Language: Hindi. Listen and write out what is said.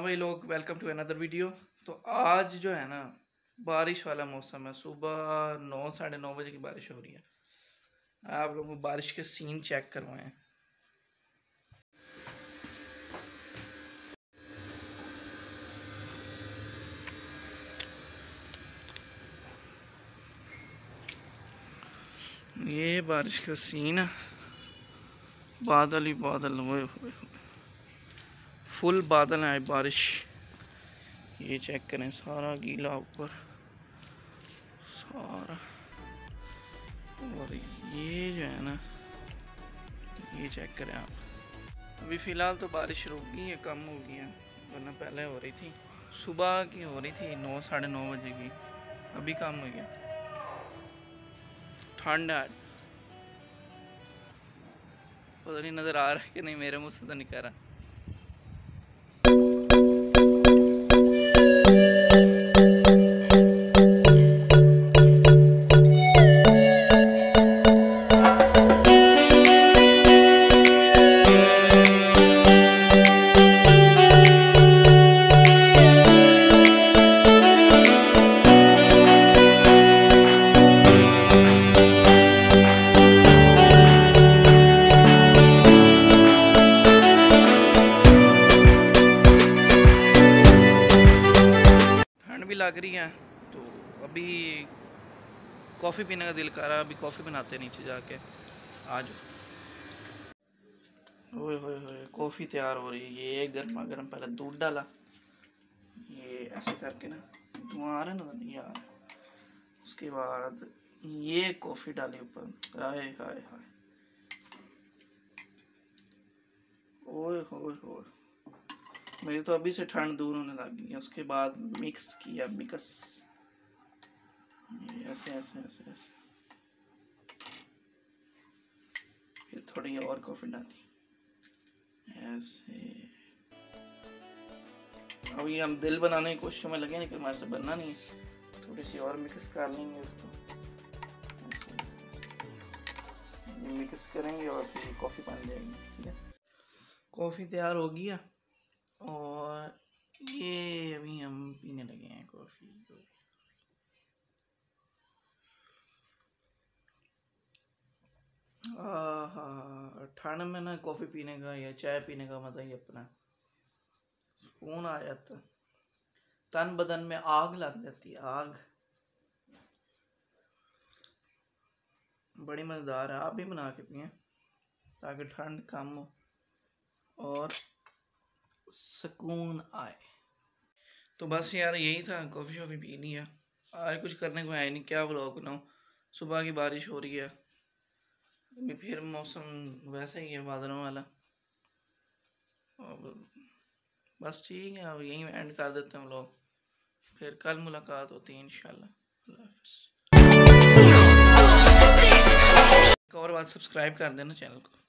हाँ भाई लोग, वेलकम टू अनदर वीडियो। तो आज जो है ना, बारिश वाला मौसम है। सुबह 9 साढ़े 9 बजे की बारिश हो रही है। आप लोगों को बारिश के सीन चेक करवाएं। ये बारिश का सीन है, बादल ही बादल, हुए फुल बादल है। बारिश ये चेक करें, सारा गीला ऊपर सारा। और ये जो है ना, ये चेक करें आप। अभी फ़िलहाल तो बारिश रुक गई है, कम हो गई है, वरना पहले हो रही थी। सुबह की हो रही थी 9 साढ़े 9 बजे की, अभी कम हो गया। ठंड है, पता नहीं नज़र आ रहा है कि नहीं, मेरे मुँह से तो नहीं कह रहा। भी लग रही है, तो अभी कॉफ़ी पीने का दिल कर रहा है। अभी कॉफ़ी बनाते हैं नीचे जाके। आज ओए होए होए, कॉफ़ी तैयार हो रही है। ये गर्मा गर्म, पहले दूध डाला, ये ऐसे करके ना, धुआं आ रहा है ना, नहीं आ रहा। उसके बाद ये कॉफ़ी डाली ऊपर, हाय हाय हाय, ओए होए होए, मेरी तो अभी से ठंड दूर होने लगी है। उसके बाद मिक्स किया, मिक्स ऐसे ऐसे ऐसे ऐसे, फिर थोड़ी और कॉफ़ी डाली ऐसे। अब ये हम दिल बनाने की कोशिश में लगे, लेकिन हमारे से बनना नहीं है। थोड़ी सी और मिक्स कर लेंगे उसको, ऐसे ऐसे ऐसे मिक्स करेंगे और फिर कॉफ़ी बन जाएगी। ठीक है, कॉफ़ी तैयार हो गया और ये अभी हम पीने लगे हैं कॉफ़ी। ठंड में ना कॉफ़ी पीने का या चाय पीने का मज़ा ही अपना, सुकून आ जाता, तन बदन में आग लग जाती है, आग। बड़ी मज़ेदार है, आप भी बना के पिएं ताकि ठंड कम हो और सुकून आए। तो बस यार, यही था, कॉफ़ी शॉफ़ी पी ली है। आज कुछ करने को है नहीं, क्या व्लॉग बनाऊँ। सुबह की बारिश हो रही है, अभी फिर मौसम वैसा ही है, बादलों वाला। और बस ठीक है, अब यहीं एंड कर देते हैं व्लॉग। फिर कल मुलाकात होती है इंशाल्लाह। अल्लाह हाफ़िज़। एक और बात, सब्सक्राइब कर देना चैनल को।